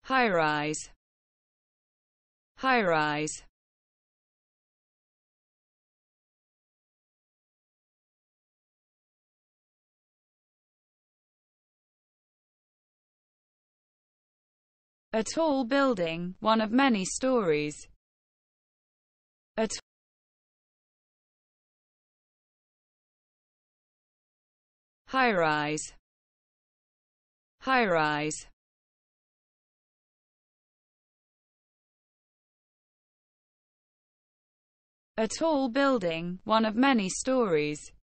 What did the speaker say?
high-rise, high-rise, a tall building, one of many stories, a high-rise, high-rise, a tall building, one of many stories.